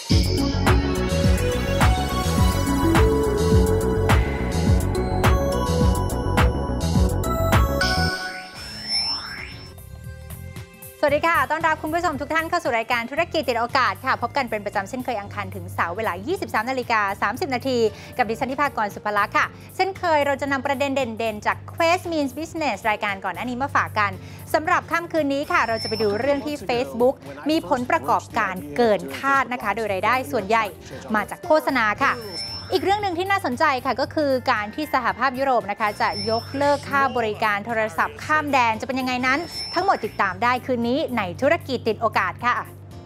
สวัสดีค่ะต้อนรับคุณผู้ชมทุกท่านเข้าสู่รายการธุรกิจติดโอกาสค่ะพบกันเป็นประจำเช่นเคยอังคารถึงเสาร์เวลา 23:30 น.กับดิฉันนิพากรสุภลักษณ์ค่ะเช่นเคยเราจะนำประเด็นเด่นๆจาก Quest Means Business รายการก่อนหน้านี้มาฝากกันสำหรับค่ำคืนนี้ค่ะเราจะไปดูเรื่องที่ Facebook มีผลประกอบการเกินคาดนะคะโดยรายได้ส่วนใหญ่มาจากโฆษณาค่ะอีกเรื่องหนึ่งที่น่าสนใจค่ะก็คือการที่สหภาพยุโรปนะคะจะยกเลิกค่าบริการโทรศัพท์ข้ามแดนจะเป็นยังไงนั้นทั้งหมดติดตามได้คืนนี้ในธุรกิจติดโอกาสค่ะ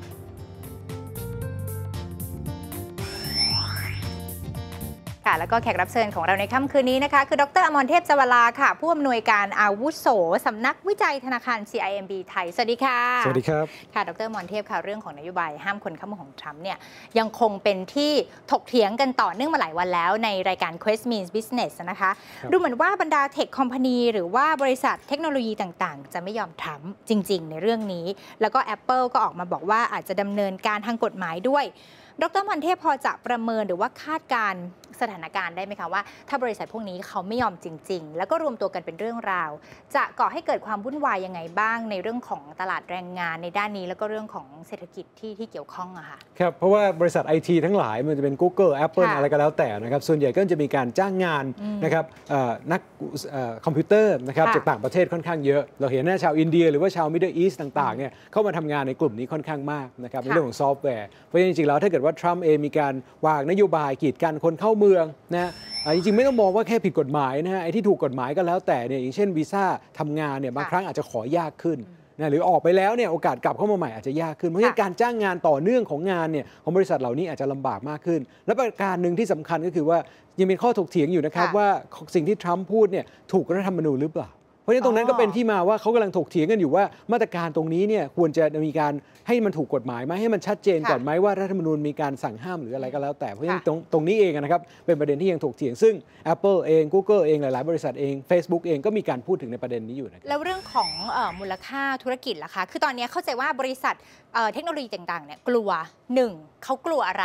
แล้วก็แขกรับเชิญของเราในค่ำคืนนี้นะคะคือดร.อมรเทพจวราค่ะผู้อำนวยการอาวุโสสำนักวิจัยธนาคาร CIMB ไทยสวัสดีค่ะสวัสดีครับค่ะดร.อมรเทพค่ะเรื่องของนโยบายห้ามคนเข้าเมืองของทรัมป์เนี่ยยังคงเป็นที่ถกเถียงกันต่อเนื่องมาหลายวันแล้วในรายการ Quest Means Business นะคะดูเหมือนว่าบรรดาเทคคอมพานีหรือว่าบริษัทเทคโนโลยีต่างๆจะไม่ยอมทรัมป์จริงๆในเรื่องนี้แล้วก็ Apple ก็ออกมาบอกว่าอาจจะดำเนินการทางกฎหมายด้วยดร.อมรเทพพอจะประเมินหรือว่าคาดการณ์สถานการณ์ได้ไหมคะว่าถ้าบริษัทพวกนี้เขาไม่ยอมจริงๆแล้วก็รวมตัวกันเป็นเรื่องราวจะก่อให้เกิดความวุ่นวายยังไงบ้างในเรื่องของตลาดแรงงานในด้านนี้แล้วก็เรื่องของเศรษฐกิจที่เกี่ยวข้องอะค่ะครับเพราะว่าบริษัท IT ทั้งหลายมันจะเป็น Google Apple อะไรก็แล้วแต่นะครับส่วนใหญ่ก็จะมีการจ้างงานนะครับนักคอมพิวเตอร์นะครับจากต่างประเทศค่อนข้างเยอะเราเห็นชาวอินเดียหรือว่าชาว Middle East ต่างๆเนี่ยเข้ามาทำงานในกลุ่มนี้ค่อนข้างมากนะครับในเรื่องของซอฟต์แวร์เพราะฉะนั้นจริงๆแล้วถ้าเกิดว่าทรัมป์เองมีการวางนโยบายกีดกันคนเข้าเมืองนะจริงๆไม่ต้องมองว่าแค่ผิดกฎหมายนะฮะไอ้ที่ถูกกฎหมายก็แล้วแต่เนี่ยอย่างเช่นวีซ่าทำงานเนี่ยบางครั้งอาจจะขอยากขึ้นนะหรือออกไปแล้วเนี่ยโอกาสกลับเข้ามาใหม่อาจจะยากขึ้นเพราะฉะนั้นการจ้างงานต่อเนื่องของงานเนี่ยของบริษัทเหล่านี้อาจจะลำบากมากขึ้นและประการหนึ่งที่สำคัญก็คือว่ายังเป็นข้อถกเถียงอยู่นะครับว่าสิ่งที่ทรัมป์พูดเนี่ยถูกรัฐธรรมนูญหรือเปล่าเพราะฉะนั้นตรงนั้นก็เป็นที่มาว่าเขากำลังถกเถียงกันอยู่ว่ามาตรการตรงนี้เนี่ยควรจะมีการให้มันถูกกฎหมายไหมให้มันชัดเจนก่อนไหมว่ารัฐธรรมนูญมีการสั่งห้ามหรืออะไรก็แล้วแต่เพราะฉะนั้นตรงนี้เองนะครับเป็นประเด็นที่ยังถกเถียงซึ่ง Apple เอง Google เองหลายๆบริษัทเอง Facebook เองก็มีการพูดถึงในประเด็นนี้อยู่นะแล้วเรื่องของมูลค่าธุรกิจล่ะคะคือตอนนี้เข้าใจว่าบริษัทเทคโนโลยีต่างๆเนี่ยกลัว1เขากลัวอะไร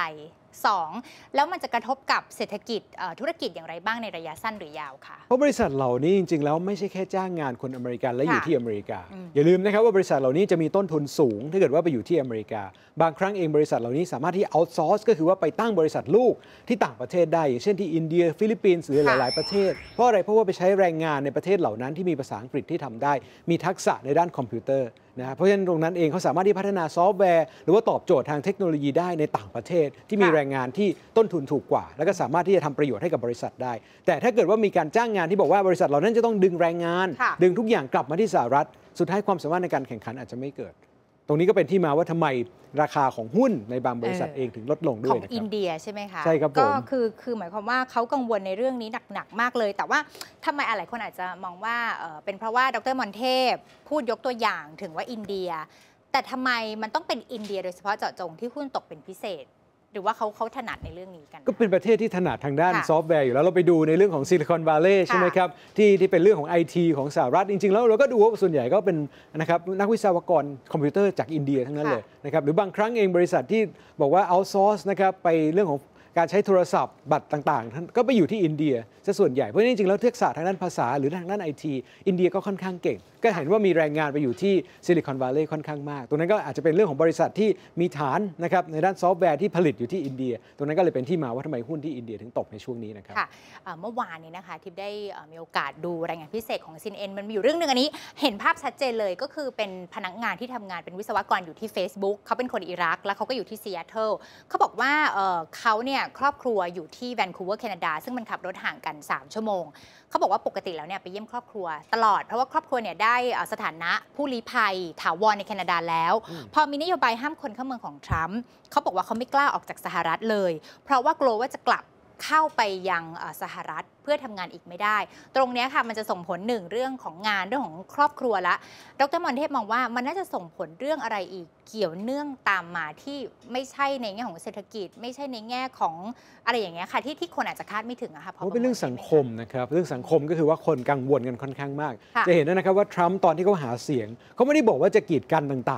2แล้วมันจะกระทบกับเศรษฐกิจธุรกิจอย่างไรบ้างในระยะสั้นหรือยาวคะเพราะบริษัทเหล่านี้จริงๆแล้วไม่ใช่แค่จ้างงานคนอเมริกันและอยู่ที่อเมริกาอย่าลืมนะครับว่าบริษัทเหล่านี้จะมีต้นทุนสูงถ้าเกิดว่าไปอยู่ที่อเมริกาบางครั้งเองบริษัทเหล่านี้สามารถที่เอาท์ซอร์สก็คือว่าไปตั้งบริษัทลูกที่ต่างประเทศได้อย่างเช่นที่อินเดียฟิลิปปินส์หรือหลายๆประเทศเพราะอะไรเพราะว่าไปใช้แรงงานในประเทศเหล่านั้นที่มีภาษาอังกฤษที่ทำได้มีทักษะในด้านคอมพิวเตอร์นะเพราะฉะนั้นตรงนั้นเองเขาสามารถที่พัฒนาซอฟต์แวร์หรือว่าตอบโจทย์ทางเทคโนโลยีได้ในต่างประเทศที่มีแรงงานที่ต้นทุนถูกกว่าแล้วก็สามารถที่จะทำประโยชน์ให้กับบริษัทได้แต่ถ้าเกิดว่ามีการจ้างงานที่บอกว่าบริษัทเหล่านั้นจะต้องดึงแรงงานดึงทุกอย่างกลับมาที่สหรัฐสุดท้ายความสามารถในการแข่งขันอาจจะไม่เกิดตรงนี้ก็เป็นที่มาว่าทำไมราคาของหุ้นในบางบริษัทเองถึงลดลงด้วยของอินเดียใช่ไหมคะใช่ครับผมก็คือหมายความว่าเขากังวลในเรื่องนี้หนักมากเลยแต่ว่าทำไมหลายคนอาจจะมองว่าเป็นเพราะว่าดร.มนเทพพูดยกตัวอย่างถึงว่าอินเดียแต่ทำไมมันต้องเป็นอินเดียโดยเฉพาะเจาะจงที่หุ้นตกเป็นพิเศษหรือว่าเขาถนัดในเรื่องนี้กันก็เป็นประเทศที่ถนัดทางด้านซอฟต์แวร์อยู่แล้วเราไปดูในเรื่องของซิลิคอนวัลเลย์ใช่ไหมครับที่เป็นเรื่องของ IT ของสหรัฐจริงๆแล้วเราก็ดูว่าส่วนใหญ่ก็เป็นนะครับนักวิศวกรคอมพิวเตอร์จากอินเดียทั้งนั้นเลยนะครับหรือบางครั้งเองบริษัทที่บอกว่าเอาท์ซอร์สนะครับไปเรื่องของการใช้โทรศัพท์บัตรต่างๆก็ไปอยู่ที่อินเดียซะส่วนใหญ่เพราะจริงๆแล้วทักษะทางด้านภาษาหรือทางด้าน IT อินเดียก็ค่อนข้างเก่งก็เห็นว่ามีแรงงานไปอยู่ที่ซิลิคอนวัลเลย์ค่อนข้างมากตรงนั้นก็อาจจะเป็นเรื่องของบริษัทที่มีฐานนะครับในด้านซอฟต์แวร์ที่ผลิตอยู่ที่อินเดียตรงนั้นก็เลยเป็นที่มาว่าทำไมหุ้นที่อินเดียถึงตกในช่วงนี้นะครับค่ะเมื่อวานนี้นะคะทิพย์ได้มีโอกาสดูรายงานพิเศษของ CNN มันมีอยู่เรื่องนึงอันนี้เห็นภาพชัดเจนเลยก็คือเป็นพนักงานที่ทำงานเป็นวิศวกรอยู่ที่ Facebook เขาเป็นคนอิรักแล้วเขาก็อยู่ที่ซีแอตเทิลเขาบอกว่าเขาเนี่ยครอบครัวอยู่ที่แวนคูเวอร์แคนาดาซึ่งมันขับรถห่างกัน3ชั่วโมงเขาบอกว่าปกติแล้วเนี่ยไปเยี่ยมครอบครัวตลอดเพราะว่าครอบครัวเนี่ยได้สถานะผู้ลี้ภัยถาวรในแคนาดาแล้วพอมีนโยบายห้ามคนเข้าเมืองของทรัมป์เขาบอกว่าเขาไม่กล้าออกจากสหรัฐเลยเพราะว่ากลัวว่าจะกลับเข้าไปยังสหรัฐเพื่อทำงานอีกไม่ได้ตรงนี้ค่ะมันจะส่งผลหนึ่งเรื่องของงานเรื่องของครอบครัวละดร.มนเทพมองว่ามันน่าจะส่งผลเรื่องอะไรอีกเกี่ยวเนื่องตามมาที่ไม่ใช่ในแง่ของเศรษฐกิจไม่ใช่ในแง่ของอะไรอย่างเงี้ยค่ะที่คนอาจจะคาดไม่ถึงอะค่ะเพราะเป็นเรื่องสังคมนะครับเรื่องสังคมก็คือว่าคนกังวลกันค่อนข้างมากจะเห็นนะครับว่าทรัมป์ตอนที่เขาหาเสียงเขาไม่ได้บอกว่าจะกีดกันต่างๆจ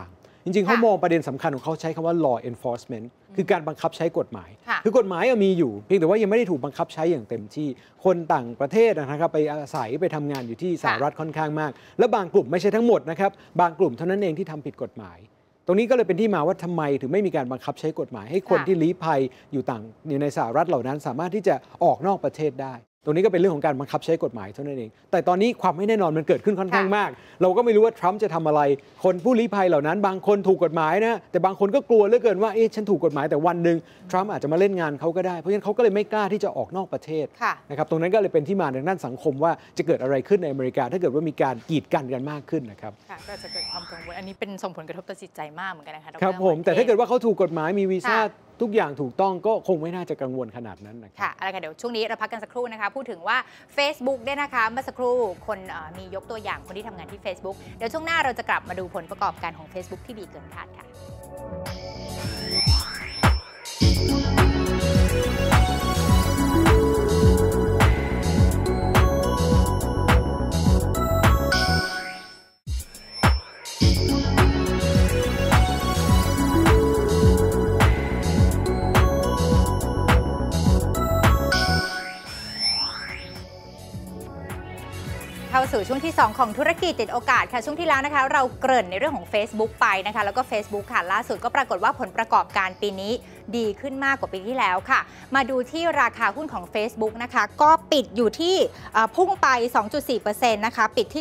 จริงๆเขามองประเด็นสำคัญของเขาใช้คำว่า law enforcement คือการบังคับใช้กฎหมายค่ะคือกฎหมายมีอยู่เพียงแต่ว่ายังไม่ได้ถูกบังคับใช้อย่างเต็มที่คนต่างประเทศนะครับไปอาศัยไปทำงานอยู่ที่สหรัฐค่อนข้างมากและบางกลุ่มไม่ใช่ทั้งหมดนะครับบางกลุ่มเท่านั้นเองที่ทำผิดกฎหมาย ตรงนี้ก็เลยเป็นที่มาว่าทำไมถึงไม่มีการบังคับใช้กฎหมายให้คนที่ลี้ภัยอยู่ต่างในสหรัฐเหล่านั้นสามารถที่จะออกนอกประเทศได้ ตรงนี้ก็เป็นเรื่องของการบังคับใช้กฎหมายเท่านั้นเองแต่ตอนนี้ความไม่แน่นอนมันเกิดขึ้นค่อนข้างมากเราก็ไม่รู้ว่าทรัมป์จะทำอะไรคนผู้ลี้ภัยเหล่านั้นบางคนถูกกฎหมายนะแต่บางคนก็กลัวเหลือเกินว่าฉันถูกกฎหมายแต่วันหนึ่งทรัมป์อาจจะมาเล่นงานเขาก็ได้เพราะฉะนั้นเขาก็เลยไม่กล้าที่จะออกนอกประเทศนะครับตรงนั้นก็เลยเป็นที่มาในด้านสังคมว่าจะเกิดอะไรขึ้นในอเมริกาถ้าเกิดว่ามีการกีดกันมากขึ้นนะครับก็จะเกิดความกังวลอันนี้เป็นส่งผลกระทบต่อจิตใจมากเหมือนกันนะคะครับผมแต่ถ้าเกิดว่าเขาถูกกฎหมายมีวีซ่าทุกอย่างถูกต้องก็คงไม่น่าจะกังวลขนาดนั้นนะครับค่ะอะไรกันเดี๋ยวช่วงนี้เราพักกันสักครู่นะคะพูดถึงว่า Facebook เนี่ยนะคะเมื่อสักครู่คนมียกตัวอย่างคนที่ทำงานที่ Facebook เดี๋ยวช่วงหน้าเราจะกลับมาดูผลประกอบการของ Facebook ที่ดีเกินคาดค่ะเข้าสู่ช่วงที่ 2 ของธุรกิจติดโอกาสค่ะช่วงที่แล้วนะคะเราเกริ่นในเรื่องของ Facebook ไปนะคะแล้วก็ Facebook ค่ะล่าสุดก็ปรากฏว่าผลประกอบการปีนี้ดีขึ้นมากกว่าปีที่แล้วค่ะมาดูที่ราคาหุ้นของ Facebook นะคะก็ปิดอยู่ที่พุ่งไป 2.4% นะคะปิดที่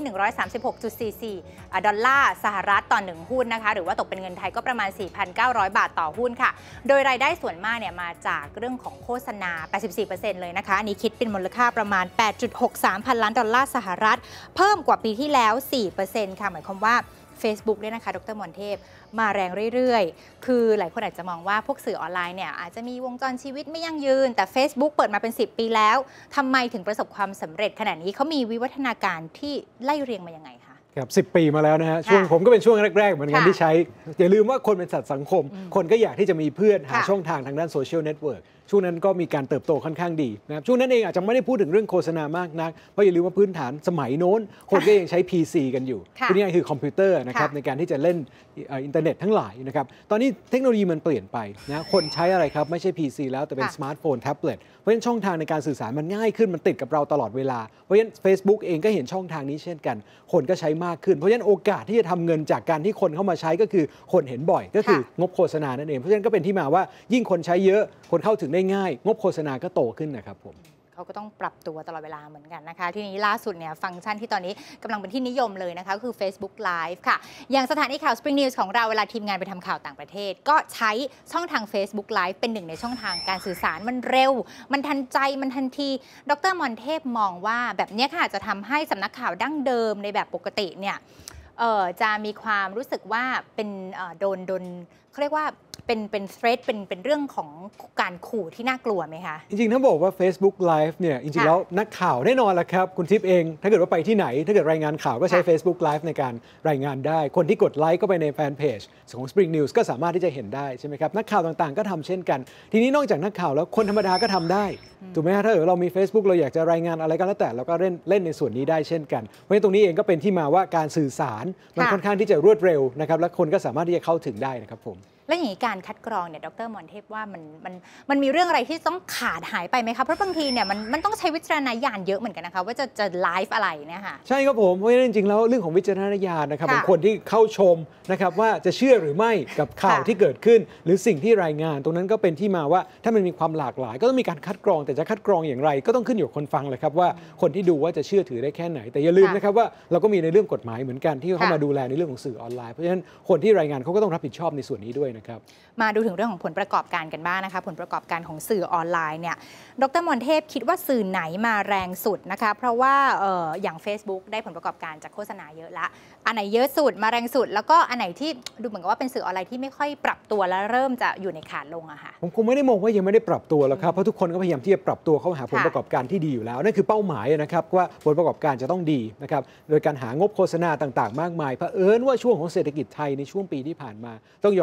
136.44 ดอลลาร์สหรัฐต่อ1หุ้นนะคะหรือว่าตกเป็นเงินไทยก็ประมาณ 4,900 บาทต่อหุ้นค่ะโดยรายได้ส่วนมากเนี่ยมาจากเรื่องของโฆษณา 84% เลยนะคะอันนี้คิดเป็นมูลค่าประมาณ 8.63 พันล้านดอลลาร์สหรัฐเพิ่มกว่าปีที่แล้ว 4% ค่ะหมายความว่า Facebook เนี่ยนะคะดร.มนเทพมาแรงเรื่อยๆคือหลายคนอาจจะมองว่าพวกสื่อออนไลน์เนี่ยอาจจะมีวงจรชีวิตไม่ยั่งยืนแต่ Facebook เปิดมาเป็น10 ปีแล้วทำไมถึงประสบความสำเร็จขนาดนี้เขามีวิวัฒนาการที่ไล่เรียงมายังไงคะครับ10 ปีมาแล้วนะฮะช่วงผมก็เป็นช่วงแรกๆเหมือนกันที่ใช้อย่าลืมว่าคนเป็นสัตว์สังคมคนก็อยากที่จะมีเพื่อนหาช่องทางทางด้านโซเชียลเน็ตเวิร์กช่วงนั้นก็มีการเติบโตค่อนข้างดีนะครับช่วงนั้นเองอาจจะไม่ได้พูดถึงเรื่องโฆษณามากนักเพราะอย่าลืมว่าพื้นฐานสมัยโน้นคนก็ยังใช้ PC กันอยู่พูดง่ายๆคือคอมพิวเตอร์นะครับในการที่จะเล่นอินเทอร์เน็ตทั้งหลายนะครับตอนนี้เทคโนโลยีมันเปลี่ยนไปนะคนใช้อะไรครับไม่ใช่ PC แล้วแต่เป็นสมาร์ทโฟนแท็บเล็ตเพราะฉะนั้นช่องทางในการสื่อสารมันง่ายขึ้นมันติดกับเราตลอดเวลาเพราะฉะนั้น Facebook เองก็เห็นช่องทางนี้เช่นกันคนก็ใช้มากขึ้นเพราะฉะนั้นโอกาสที่จะทำเงินจากการที่คนเข้ามาใช้ก็คือคนเห็นบ่อยก็คืองบโฆษณานั่นเองเพราะฉะนั้นก็เป็นที่มาว่ายิ่งคนใช้เยอะคนเข้าถึงได้ง่ายงบโฆษณาก็โตขึ้นนะครับผมเขาก็ต้องปรับตัวตลอดเวลาเหมือนกันนะคะทีนี้ล่าสุดเนี่ยฟังก์ชันที่ตอนนี้กำลังเป็นที่นิยมเลยนะคะคือ Facebook Live ค่ะอย่างสถานีข่าว Spring News ของเราเวลาทีมงานไปทำข่าวต่างประเทศก็ใช้ช่องทาง Facebook Live เป็นหนึ่งในช่องทางการสื่อสารมันเร็วมันทันใจมันทันทีดร.มนเทพมองว่าแบบนี้ค่ะจะทำให้สำนักข่าวดั้งเดิมในแบบปกติเนี่ยจะมีความรู้สึกว่าเป็นโดนเขาเรียกว่าเป็นเทรดเป็นเรื่องของการขู่ที่น่ากลัวไหมคะจริงๆถ้าบอกว่า Facebook Live เนี่ยจริงๆแล้วนักข่าวแน่นอนละครับคุณทิพย์เองถ้าเกิดว่าไปที่ไหนถ้าเกิดรายงานข่าวก็ใช้ Facebook Live ในการรายงานได้คนที่กดไลค์ก็ไปในแฟนเพจของ Spring News ก็สามารถที่จะเห็นได้ใช่ไหมครับนักข่าวต่างๆก็ทำเช่นกันทีนี้นอกจากนักข่าวแล้วคนธรรมดาก็ทำได้ถูกไหมฮะถ้าเกิดเรามี Facebook เราอยากจะรายงานอะไรก็แล้วแต่เราก็เล่นในส่วนนี้ได้เช่นกันเพราะฉะนั้นตรงนี้เองก็เป็นที่มาว่าการสื่อสารมันค่อนข้างที่จะรวดเร็วนะครับและคนก็สามารถที่จะเข้าถึงได้นะครับผมและอย่างนี้การคัดกรองเนี่ยดร.มนเทพว่ามันมีเรื่องอะไรที่ต้องขาดหายไปไหมคะเพราะบางทีเนี่ยมันต้องใช้วิจารณญาณเยอะเหมือนกันนะคะว่าจะไลฟ์อะไรเนี่ยค่ะใช่ครับผมเพราะฉะนั้นจริงๆแล้วเรื่องของวิจารณญาณนะครับของคนที่เข้าชมนะครับว่าจะเชื่อหรือไม่กับข่าวที่เกิดขึ้นหรือสิ่งที่รายงานตรงนั้นก็เป็นที่มาว่าถ้ามันมีความหลากหลายก็ต้องมีการคัดกรองแต่จะคัดกรองอย่างไรก็ต้องขึ้นอยู่กับคนฟังเลยครับว่าคนที่ดูว่าจะเชื่อถือได้แค่ไหนแต่อย่าลืมนะครับว่าเราก็มีในเรื่องกฎหมายเหมือนกันที่เข้ามาดูแลในเรื่องของสื่อออนไลน์เพราะฉะนั้นคนที่รายงานเขาก็ต้องรับผิดชอบในส่วนนี้ด้วยนะครับมาดูถึงเรื่องของผลประกอบการกันบ้างนะคะผลประกอบการของสื่อออนไลน์เนี่ยดร.มนเทพคิดว่าสื่อไหนมาแรงสุดนะคะเพราะว่าอย่าง Facebook ได้ผลประกอบการจากโฆษณาเยอะละอันไหนเยอะสุดมาแรงสุดแล้วก็อันไหนที่ดูเหมือนกับว่าเป็นสื่อออนไลน์ที่ไม่ค่อยปรับตัวและเริ่มจะอยู่ในขาลงอะค่ะผมคงไม่ได้มองว่ายังไม่ได้ปรับตัวแล้วครับเพราะทุกคนก็พยายามที่จะปรับตัวเข้าหาผลประกอบการที่ดีอยู่แล้วนั่นคือเป้าหมายนะครับว่าผลประกอบการจะต้องดีนะครับโดยการหางบโฆษณาต่างๆมากมายเผอิญว่าช่วงของเศรษฐกิจไทยในช่วงปีที่ผ่านมาต้องยอมรับว่า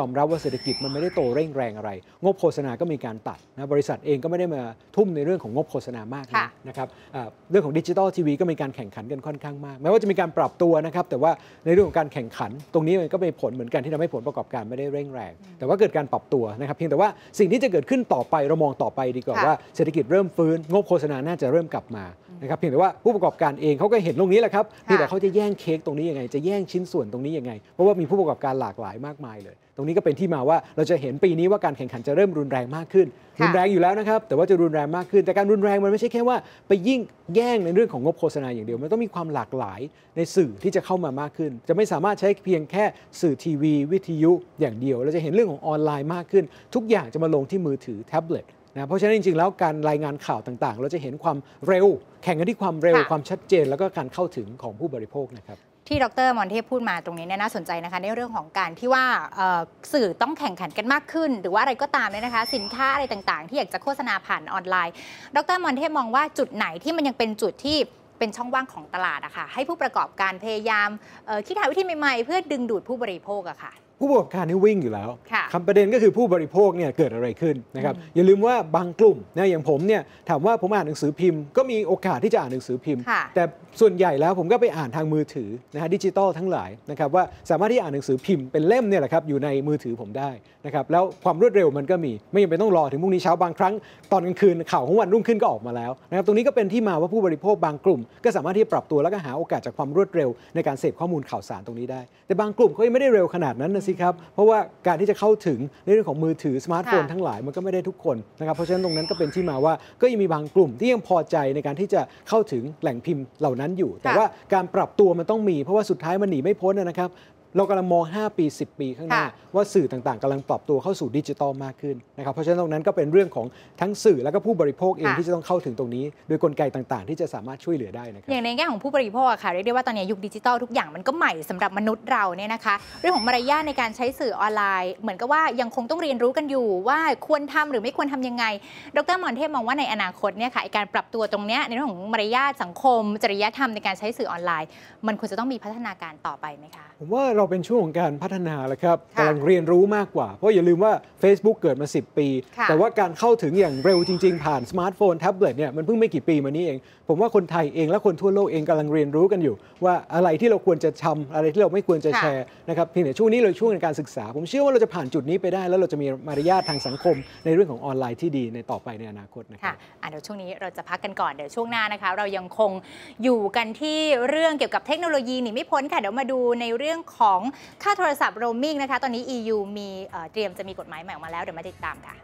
เศรษฐกิจมันไม่ได้โตเร่งแรงอะไรงบโฆษณาก็มีการตัดนะบริษัทเองก็ไม่ได้มาทุ่มในเรื่องของงบโฆษณามากนะครับเรื่องของดิจิตอลทีวีก็มีการแข่งขันกันค่อนข้างมากแม้ว่าจะมีการปรับตัวนะครับแต่ว่าในเรื่องของการแข่งขันตรงนี้มันก็มีผลเหมือนกันที่ทำให้ผลประกอบการไม่ได้เร่งแรงแต่ว่าเกิดการปรับตัวนะครับเพียงแต่ว่าสิ่งที่จะเกิดขึ้นต่อไปเรามองต่อไปดีกว่าว่าเศรษฐกิจเริ่มฟื้นงบโฆษณาน่าจะเริ่มกลับมานะครับเพียงแต่ว่าผู้ประกอบการเองเขาก็เห็นตรงนี้แหละครับเพียงแต่เขาจะแย่งเค้กตรงนี้ยังไงจะแย่งชิ้นส่วนตรงนี้ยังไงเพราะว่ามีผู้ประกอบการหลากหลายมากมายเลยตรงนี้ก็เป็นที่มาว่าเราจะเห็นปีนี้ว่าการแข่งขันจะเริ่มรุนแรงมากขึ้นรุนแรงอยู่แล้วนะครับแต่ว่าจะรุนแรงมากขึ้นแต่การรุนแรงมันไม่ใช่แค่ว่าไปยิ่งแย่งในเรื่องของงบโฆษณาอย่างเดียวมันต้องมีความหลากหลายในสื่อที่จะเข้ามามากขึ้นจะไม่สามารถใช้เพียงแค่สื่อทีวีวิทยุอย่างเดียวเราจะเห็นเรื่องของออนไลน์มากขึ้นทุกอย่างจะมาลงที่มือถือแท็บเล็ตนะเพราะฉะนั้นจริงๆแล้วการรายงานข่าวต่างๆเราจะเห็นความเร็วแข่งกันที่ความเร็วความชัดเจนแล้วก็การเข้าถึงของผู้บริโภคนะครับที่ดร.มอนเทพพูดมาตรงนี้เนี่ยน่าสนใจนะคะในเรื่องของการที่ว่าสื่อต้องแข่งขันกันมากขึ้นหรือว่าอะไรก็ตามเนี่ยนะคะสินค้าอะไรต่างๆที่อยากจะโฆษณาผ่านออนไลน์ดร.มอนเทพมองว่าจุดไหนที่มันยังเป็นจุดที่เป็นช่องว่างของตลาดอะค่ะให้ผู้ประกอบการพยายามคิดหาวิธีใหม่ๆเพื่อดึงดูดผู้บริโภคอะค่ะผู้ประกอบการนี่วิ่งอยู่แล้วคำประเด็นก็คือผู้บริโภคเนี่ยเกิดอะไรขึ้นนะครับอย่าลืมว่าบางกลุ่มนะอย่างผมเนี่ยถามว่าผมอ่านหนังสือพิมพ์ก็มีโอกาสที่จะอ่านหนังสือพิมพ์แต่ส่วนใหญ่แล้วผมก็ไปอ่านทางมือถือนะฮะดิจิตอลทั้งหลายนะครับว่าสามารถที่อ่านหนังสือพิมพ์เป็นเล่มเนี่ยแหละครับอยู่ในมือถือผมได้นะครับแล้วความรวดเร็วมันก็มีไม่จำเป็นต้องรอถึงพรุ่งนี้เช้าบางครั้งตอนกลางคืนข่าวของวันรุ่งขึ้นก็ออกมาแล้วนะครับตรงนี้ก็เป็นที่มาว่าผู้บริโภคบางกลุ่มก็สามารถที่จะปรับตัวแล้วก็หาโอกาสจากความรวดเร็วในการเสพข้อมูลข่าวสารตรงนี้ได้แต่บางกลุ่มเขายังไม่ได้เร็วขนาดนั้นนะสิครับเพราะว่าการที่จะเข้าถึงในเรื่องของมือถือสมาร์ทโฟนทั้งหลายมันก็ไม่ได้ทุกคนนะครับเพราะฉะนั้นตรงนั้นก็เป็นที่มาว่าก็ยังมีบางกลุ่มที่ยังพอใจในการที่จะเข้าถึงแหล่งพิมพ์เหล่านั้นอยู่แต่ว่าการปรับตัวมันต้องมีเพราะว่าสุดท้ายมันหนีไม่พ้นนะครับเรากำลังมอง5 ปี10 ปีข้างหน้าว่าสื่อต่างๆกำลังปรับตัวเข้าสู่ดิจิทัลมากขึ้นนะครับเพราะฉะนั้นตรงนั้นก็เป็นเรื่องของทั้งสื่อและก็ผู้บริโภคเองที่จะต้องเข้าถึงตรงนี้โดยกลไกต่างๆที่จะสามารถช่วยเหลือได้นะครับอย่างในแง่ของผู้บริโภคค่ะเรียกได้ว่าตอนนี้ยุคดิจิทัลทุกอย่างมันก็ใหม่สำหรับมนุษย์เราเนี่ยนะคะเรื่องของมารยาทในการใช้สื่อออนไลน์เหมือนกับว่ายังคงต้องเรียนรู้กันอยู่ว่าควรทำหรือไม่ควรทำยังไงดร.มอนเทพมองว่าในอนาคตเนี่ยค่ะการปรับตัวตรงนี้ในเรื่องของมารยาทสังคมจริยธรรมในการใช้สื่อออนไลน์มันควรจะต้องมีพัฒนาการต่อไปไหมคะผมว่าเราเป็นช่วงของการพัฒนาแล้วครับกำลังเรียนรู้มากกว่าเพราะอย่าลืมว่า Facebook เกิดมา10 ปีแต่ว่าการเข้าถึงอย่างเร็วจริงๆผ่านสมาร์ทโฟนแท็บเล็ตเนี่ยมันเพิ่งไม่กี่ปีมานี้เองผมว่าคนไทยเองและคนทั่วโลกเองกำลังเรียนรู้กันอยู่ว่าอะไรที่เราควรจะทำอะไรที่เราไม่ควรจะแชร์นะครับเพียงแต่ช่วงนี้เราช่วงในการศึกษาผมเชื่อว่าเราจะผ่านจุดนี้ไปได้แล้วเราจะมีมารยาททางสังคมในเรื่องของออนไลน์ที่ดีในต่อไปในอนาคตนะครับเดี๋ยวช่วงนี้เราจะพักกันก่อนเดี๋ยวช่วงหน้านะคะเรายังคงอยู่กันที่เรื่องเกี่ยวกับเทคโนโลยีหนีไม่พ้นค่ะเดี๋ยวมาดูในเรื่องของค่าโทรศัพท์โรมมิ่งนะคะตอนนี้ EU มีเตรียมจะมีกฎหมายใหม่ออกมาแล้วเดี๋ยวมาติดตามค่ะ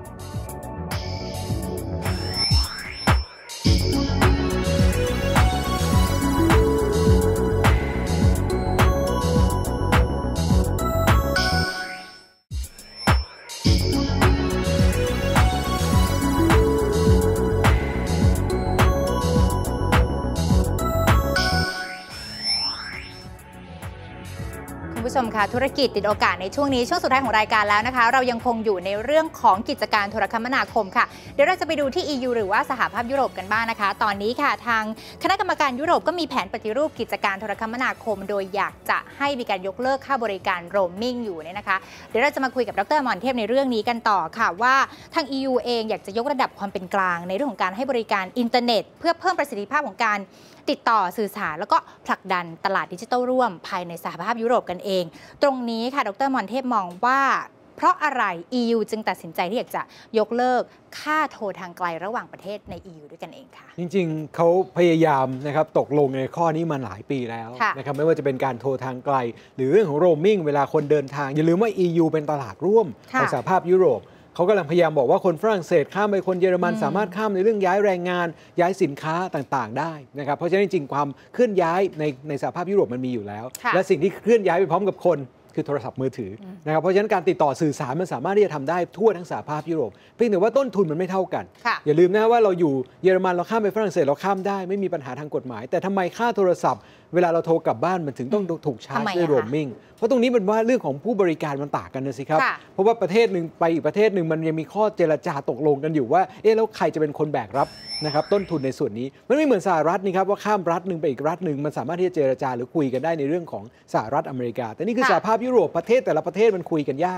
ผู้ชมค่ะธุรกิจติดโอกาสในช่วงนี้ช่วงสุดท้ายของรายการแล้วนะคะเรายังคงอยู่ในเรื่องของกิจการโทรคมนาคมค่ะเดี๋ยวเราจะไปดูที่ EU หรือว่าสหภาพยุโรปกันบ้างนะคะตอนนี้ค่ะทางคณะกรรมการยุโรปก็มีแผนปฏิรูปกิจการโทรคมนาคมโดยอยากจะให้มีการยกเลิกค่าบริการโรมมิ่งอยู่เนี่ยนะคะเดี๋ยวเราจะมาคุยกับดร.มอนเทพในเรื่องนี้กันต่อค่ะว่าทาง EU เองอยากจะยกระดับความเป็นกลางในเรื่องของการให้บริการอินเทอร์เน็ตเพื่อเพิ่มประสิทธิภาพของการติดต่อสื่อสารแล้วก็ผลักดันตลาดดิจิทัลร่วมภายในสหภาพยุโรปกันเองตรงนี้ค่ะดร.มอนเทพมองว่าเพราะอะไร EU จึงตัดสินใจที่อยากจะยกเลิกค่าโทรทางไกลระหว่างประเทศใน EU ด้วยกันเองค่ะจริงๆเขาพยายามนะครับตกลงในข้อนี้มาหลายปีแล้วนะครับไม่ว่าจะเป็นการโทรทางไกลหรือเรื่องของโรมมิ่งเวลาคนเดินทางอย่าลืมว่า EU เป็นตลาดร่วมของสหภาพยุโรปเขากำลังพยายามบอกว่าคนฝรั่งเศสข้ามไปคนเยอรมันสามารถข้ามในเรื่องย้ายแรงงานย้ายสินค้าต่างๆได้นะครับเพราะฉะนั้นจริงๆความเคลื่อนย้ายในสหภาพยุโรปมันมีอยู่แล้วและสิ่งที่เคลื่อนย้ายไปพร้อมกับคนคือโทรศัพท์มือถือนะครับเพราะฉะนั้นการติดต่อสื่อสารมันสามารถที่จะทำได้ทั่วทั้งสหภาพยุโรปเพียงแต่ว่าต้นทุนมันไม่เท่ากันอย่าลืมนะว่าเราอยู่เยอรมันเราข้ามไปฝรั่งเศสเราข้ามได้ไม่มีปัญหาทางกฎหมายแต่ทำไมค่าโทรศัพท์เวลาเราโทรกลับบ้านมันถึงต้องถูกชาร์จด้วยโรมมิ่งเพราะตรงนี้มันว่าเรื่องของผู้บริการมันต่างกันนะสิครับเพราะว่าประเทศหนึ่งไปอีกประเทศหนึ่งมันยังมีข้อเจรจาตกลงกันอยู่ว่าแล้วใครจะเป็นคนแบกรับนะครับต้นทุนในส่วนนี้มันไม่เหมือนสหรัฐนี่ครับว่าข้ามรัฐหนึ่งไปอีกรัฐหนึ่งมันสามารถที่จะเจรจาหรือคุยกันได้ในเรื่องของสหรัฐอเมริกาแต่นี่คือสหภาพยุโรปประเทศแต่ละประเทศมันคุยกันยาก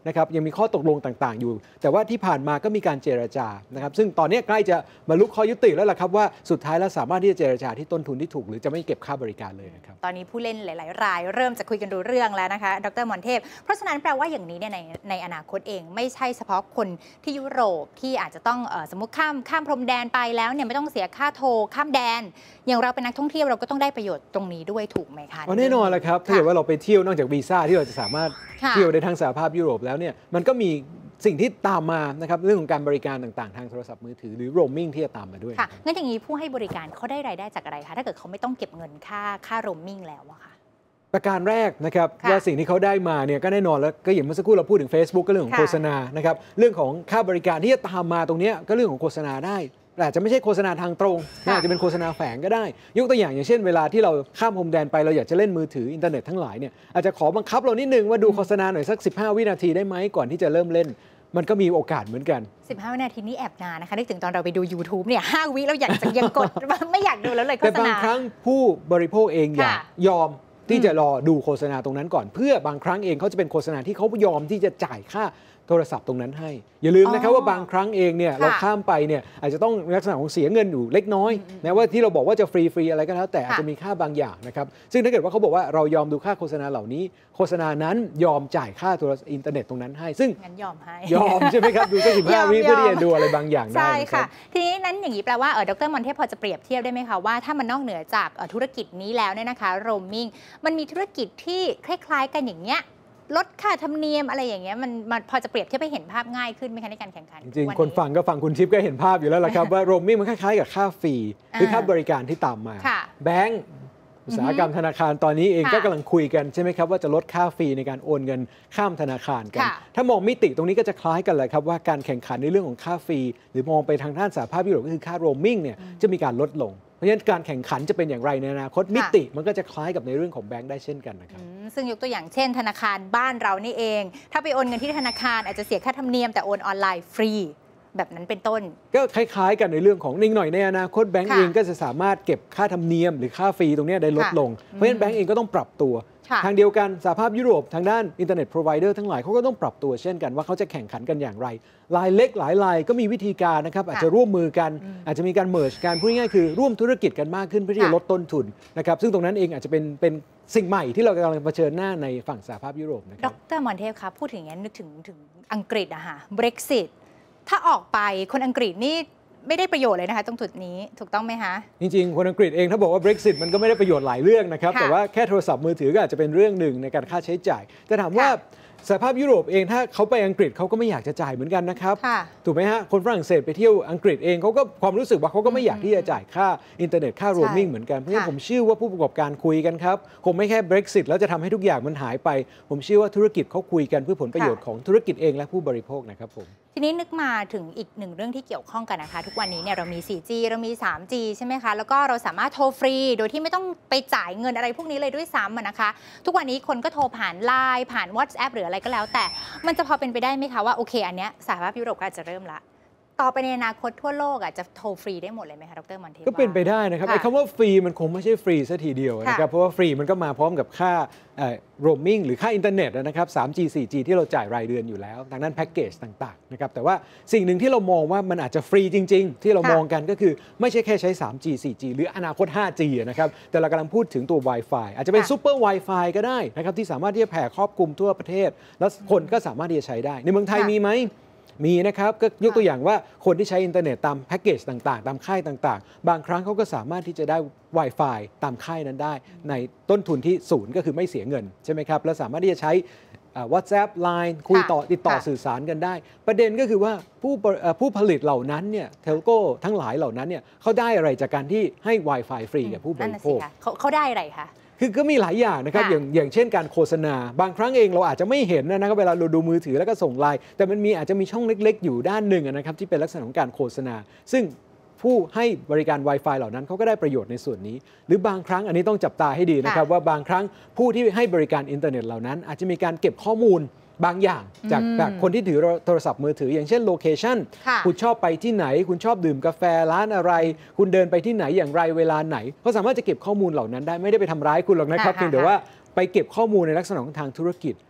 นะครับยังมีข้อตกลงต่างๆอยู่แต่ว่าที่ผ่านมาก็มีการเจรจานะครับซึ่งตอนนี้ใกล้จะบรรลุข้อยุติแล้วล่ะครับว่าสุดท้ายแล้วสามารถที่จะเจรจาที่ต้นทุนที่ถูกหรือจะไม่เก็บค่าบริการเลยนะครับตอนนี้ผู้เล่นหลายๆรายเริ่มจะคุยกันรู้เรื่องแล้วนะคะดร.มอนเทพเพราะฉะนั้นแปลว่าอย่างนี้เนี่ยในอนาคตเองไม่ใช่เฉพาะคนที่ยุโรปที่อาจจะต้องสมมติข้ามพรมแดนไปแล้วเนี่ยไม่ต้องเสียค่าโทรข้ามแดนอย่างเราเป็นนักท่องเที่ยวเราก็ต้องได้ประโยชน์ตรงนี้ด้วยถูกไหมคะแน่นอนแหละครับถ้าเกิดว่าเราไปเที่ยวนอกจากวีซ่าที่เราจะสามารถเที่ยวในทางสหภาพยุโรปแล้วเนี่ยมันก็มีสิ่งที่ตามมานะครับเรื่องของการบริการต่างๆทางโทรศัพท์มือถือหรือ roaming ที่จะตามมาด้วยค่ะงั้นอย่างนี้ผู้ให้บริการเขาได้รายได้จากอะไรคะถ้าเกิดเขาไม่ต้องเก็บเงินค่า roaming แล้วอะค่ะประการแรกนะครับว่าสิ่งที่เขาได้มาเนี่ยก็แน่นอนแล้วก็อย่างเมื่อสักครู่เราพูดถึง Facebook ก็เรื่องของโฆษณานะครับเรื่องของค่าบริการที่จะตามมาตรงนี้ก็เรื่องของโฆษณาได้อาจจะไม่ใช่โฆษณาทางตรงอาจจะเป็นโฆษณาแฝงก็ได้ยกตัวอย่างเช่นเวลาที่เราข้ามพรมแดนไปเราอยากจะเล่นมือถืออินเทอร์เน็ตทั้งหลายเนี่ยอาจจะขอบังคับเรานิดนึงว่าดูโฆษณาหน่อยสัก15 วินาทีได้ไหมก่อนที่จะเริ่มเล่นมันก็มีโอกาสเหมือนกัน 15 วินาทีนี้แอบนานนะคะนึกถึงตอนเราไปดู YouTube เนี่ย5 วิเราอยากจะยังกด ไม่อยากดูแล้วเลยโฆษณาแต่บางครั้งผู้บริโภคเองอยากยอมที่จะรอดูโฆษณาตรงนั้นก่อนเพื่อบางครั้งเองเขาจะเป็นโฆษณาที่เขายอมที่จะจ่ายค่าโทรศัพท์ตรงนั้นให้อย่าลืมนะครับว่าบางครั้งเองเนี่ยเราข้ามไปเนี่ยอาจจะต้องลักษณะของเสียเงินอยู่เล็กน้อยนะว่าที่เราบอกว่าจะฟรีอะไรก็แล้วแต่อาจจะมีค่าบางอย่างนะครับซึ่งถ้าเกิดว่าเขาบอกว่าเรายอมดูค่าโฆษณาเหล่านี้โฆษณานั้นยอมจ่ายค่าโทรศัพท์อินเทอร์เน็ตตรงนั้นให้ซึ่งงั้นยอมให้ยอมใช่ไหมครับดูสัก15 วิเพื่อที่จะดูอะไรบางอย่างได้ใช่ค่ะทีนี้นั้นอย่างนี้แปลว่าดร.มอนเทพพอจะเปรียบเทียบได้ไหมคะว่าถ้ามันนอกเหนือจากธุรกิจนี้แล้วเนี่ยนะคะ roaming มันมีธุรกิจที่คล้ายๆกันอย่างเงี้ยลดค่าธรรมเนียมอะไรอย่างเงี้ยมันพอจะเปรียบเทียบให้เห็นภาพง่ายขึ้นไหมคะในการแข่งขันจริงๆคนฟังก็ฟังคุณชิปก็เห็นภาพอยู่แล้วละครับว่าโรมมิ่งมันคล้ายๆกับค่าฟรีคือค่าบริการที่ตามมาแบงก์อุตสาหกรรมธนาคารตอนนี้เองก็กำลังคุยกันใช่ไหมครับว่าจะลดค่าฟรีในการโอนเงินข้ามธนาคารกันถ้ามองมิติตรงนี้ก็จะคล้ายกันเลยครับว่าการแข่งขันในเรื่องของค่าฟรีหรือมองไปทางด้านสหภาพยุโรปก็คือค่าโรมมิ่งเนี่ยจะมีการลดลงเพราะฉะนั้นการแข่งขันจะเป็นอย่างไรในอนาคตมิติมันก็จะคล้ายกับในเรื่องของแบงก์ได้เช่นกันนะครับซึ่งยกตัวอย่างเช่นธนาคารบ้านเรานี่เองถ้าไปโอนเงินที่ธนาคารอาจจะเสียค่าธรรมเนียมแต่โอนออนไลน์ฟรีแบบนั้นเป็นต้นก็คล้ายๆกันในเรื่องของนิ่งหน่อยในอนาคตแบงก์เองก็จะสามารถเก็บค่าธรรมเนียมหรือค่าฟรีตรงนี้ได้ลดลงเพราะฉะนั้นแบงก์เองก็ต้องปรับตัวทางเดียวกันสหภาพยุโรปทางด้านอินเทอร์เน็ตพรอไวเดอร์ทั้งหลายเขาก็ต้องปรับตัวเช่นกันว่าเขาจะแข่งขันกันอย่างไรรายเล็กหลายรายก็มีวิธีการนะครับอาจจะร่วมมือกันอาจจะมีการเมิร์จกันพูดง่ายๆคือร่วมธุรกิจกันมากขึ้นเพื่อที่จะลดต้นทุนนะครับซึ่งตรงนั้นเองอาจจะเป็นสิ่งใหม่ที่เรากำลังเผชิญหน้าในฝั่งสหภาพยุโรปนะครับดร.มอนเทพครับพูดถึงอย่างนี้นึกถึงอังกฤษอะค่ะ Brexit ถ้าออกไปคนอังกฤษนี่ไม่ได้ประโยชน์เลยนะคะตรงจุดนี้ถูกต้องไหมคะจริงๆคนอังกฤษเองถ้าบอกว่า Brexit มันก็ไม่ได้ประโยชน์หลายเรื่องนะครับแต่ว่าแค่โทรศัพท์มือถือก็อาจจะเป็นเรื่องหนึ่งในการค่าใช้จ่ายแต่ถามว่าสหภาพยุโรปเองถ้าเขาไปอังกฤษเขาก็ไม่อยากจะจ่ายเหมือนกันนะครับถูกไหมฮะคนฝรั่งเศสไปเที่ยวอังกฤษเองเขาก็ความรู้สึกว่าเขาก็ไม่อยากที่จะจ่ายค่าอินเทอร์เน็ตค่าโรมมิ่งเหมือนกันเพราะฉะนั้นผมเชื่อว่าผู้ประกอบการคุยกันครับคงไม่แค่ Brexit แล้วจะทำให้ทุกอย่างมันหายไปผมเชื่อว่าธุรกิจเขาคุยกันเพื่อผลประโยชน์ของธุรกิจเองและผู้บริโภคนะครับผมทีนี้นึกมาถึงอีกหนึ่งเรื่องที่เกี่ยวข้องกันนะคะทุกวันนี้เนี่ยเรามี 4G เรามี 3G ใช่ไหมคะแล้วก็เราสามารถโทรฟรีโดยที่ไม่ต้องไปจ่ายเงินอะไรพวกนี้เลยด้วยซ้ำนะคะทุกวันนี้คนก็โทรผ่าน LINE ผ่าน WhatsApp หรืออะไรก็แล้วแต่มันจะพอเป็นไปได้ไหมคะว่าโอเคอันเนี้ยสหภาพยุโรปก็อาจจะเริ่มละต่อไปในอนาคตทั่วโลกจะโทรฟรีได้หมดเลยไหมคะดร.มอนเทพก็เป็นไปได้นะครับไอ้คำว่าฟรีมันคงไม่ใช่ฟรีซะทีเดียวนะครับเพราะว่าฟรีมันก็มาพร้อมกับค่าโรมมิ่งหรือค่าอินเทอร์เน็ตนะครับ 3G 4G ที่เราจ่ายรายเดือนอยู่แล้วทางด้านแพ็กเกจต่างๆนะครับแต่ว่าสิ่งหนึ่งที่เรามองว่ามันอาจจะฟรีจริงๆที่เรามองกันก็คือไม่ใช่แค่ใช้ 3G 4G หรืออนาคต 5G นะครับแต่เรากำลังพูดถึงตัว Wi-Fi อาจจะเป็นซูเปอร์ Wi-Fi ก็ได้นะครับที่สามารถที่จะแผ่ครอบคลุมทั่วประเทศแล้วคนก็สามารถที่จะใช้ได้ในเมืองไทยมีไหมมีนะครับก็ยกตัวอย่างว่าคนที่ใช้อินเทอร์เน็ตตามแพ็กเกจต่างๆตามค่ายต่างๆบางครั้งเขาก็สามารถที่จะได้ Wi-Fi ตามค่ายนั้นได้ในต้นทุนที่ศูนย์ก็คือไม่เสียเงินใช่ไหมครับแล้วสามารถที่จะใช้ WhatsApp Line คุยติดต่อสื่อสารกันได้ประเด็นก็คือว่าผู้ผลิตเหล่านั้นเนี่ยเทลโก้ทั้งหลายเหล่านั้นเนี่ยเขาได้อะไรจากการที่ให้ Wi-Fi ฟรีกับผู้บริโภคเขาได้อะไรคะคือก็มีหลายอย่างนะครับอย่างเช่นการโฆษณาบางครั้งเองเราอาจจะไม่เห็นนะครับเวลาเราดูมือถือแล้วก็ส่งไลน์แต่มันอาจจะมีช่องเล็กๆอยู่ด้านหนึ่งนะครับที่เป็นลักษณะของการโฆษณาซึ่งผู้ให้บริการ Wi-Fi เหล่านั้นเขาก็ได้ประโยชน์ในส่วนนี้หรือบางครั้งอันนี้ต้องจับตาให้ดีนะครับว่าบางครั้งผู้ที่ให้บริการอินเทอร์เน็ตเหล่านั้นอาจจะมีการเก็บข้อมูลบางอย่างจากคนที่ถือโทรศัพท์มือถืออย่างเช่นโลเคชันคุณชอบไปที่ไหนคุณชอบดื่มกาแฟร้านอะไรคุณเดินไปที่ไหนอย่างไรเวลาไหนเขาสามารถจะเก็บข้อมูลเหล่านั้นได้ไม่ได้ไปทำร้ายคุณหรอกนะครับเพียงแต่ว่าไปเก็บข้อมูลในลักษณะของทางธุรกิจ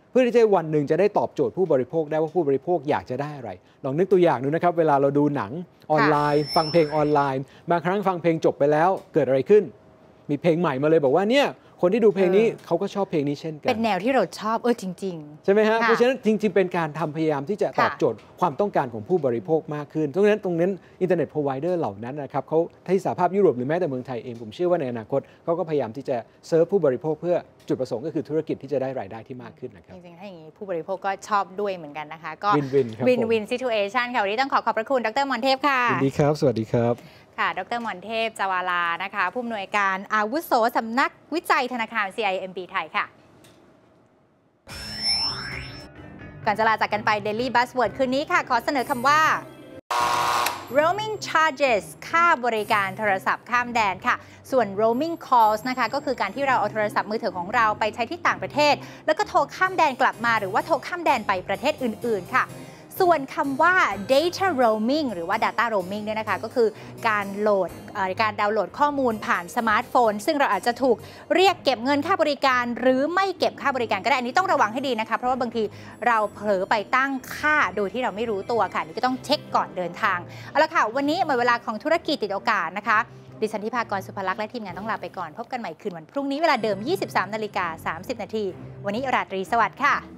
เพื่อที่จะวันหนึ่งจะได้ตอบโจทย์ผู้บริโภคได้ว่าผู้บริโภคอยากจะได้อะไรลองนึกตัวอย่างดูนะครับเวลาเราดูหนังออนไลน์ฟังเพลงออนไลน์บางครั้งฟังเพลงจบไปแล้วเกิดอะไรขึ้นมีเพลงใหม่มาเลยบอกว่าเนี่ยคนที่ดูเพลงนี้เขาก็ชอบเพลงนี้เช่นกันเป็นแนวที่เราชอบจริงๆใช่ไหมฮะเพราะฉะนั้นจริงๆเป็นการพยายามที่จะตอบโจทย์ความต้องการของผู้บริโภคมากขึ้นตรงนั้นอินเทอร์เน็ตพรอไวเดอร์เหล่านั้นนะครับเขาที่สหภาพยุโรปหรือแม้แต่เมืองไทยเองผมเชื่อว่าในอนาคตเขาก็พยายามที่จะเซิร์ฟผู้บริโภคเพื่อจุดประสงค์ก็คือธุรกิจที่จะได้รายได้ที่มากขึ้นนะครับจริงๆถ้าอย่างนี้ผู้บริโภคก็ชอบด้วยเหมือนกันนะคะก็วินวินซิทูเอชันค่ะวันนี้ต้องขอบพระคุณดร.มรเทพค่ะสวัสดีครับสวัสดีครับค่ะดร.มรเทพจาวาลานะคะผู้อำนวยการอาวุโสสำนักวิจัยธนาคาร CIMB ไทยค่ะก่อนจะลาจากกันไป Daily Buzzword คืนนี้ค่ะขอเสนอคำว่า roaming charges ค่าบริการโทรศัพท์ข้ามแดนค่ะส่วน roaming calls นะคะก็คือการที่เราเอาโทรศัพท์มือถือของเราไปใช้ที่ต่างประเทศแล้วก็โทรข้ามแดนกลับมาหรือว่าโทรข้ามแดนไปประเทศอื่นๆค่ะส่วนคำว่า data roaming หรือว่า data roaming เนี่ยนะคะก็คือการดาวน์โหลดข้อมูลผ่านสมาร์ทโฟนซึ่งเราอาจจะถูกเรียกเก็บเงินค่าบริการหรือไม่เก็บค่าบริการก็ได้อันนี้ต้องระวังให้ดีนะคะเพราะว่าบางทีเราเผลอไปตั้งค่าโดยที่เราไม่รู้ตัวค่ะนี่ก็ต้องเช็คก่อนเดินทางเอาละค่ะวันนี้หมดเวลาของธุรกิจติดโอกาสนะคะดิฉันทิพากรสุภลักษณ์และทีมงานต้องลาไปก่อนพบกันใหม่คืนวันพรุ่งนี้เวลาเดิม 23:30 น. วันนี้ราตรีสวัสดิ์ค่ะ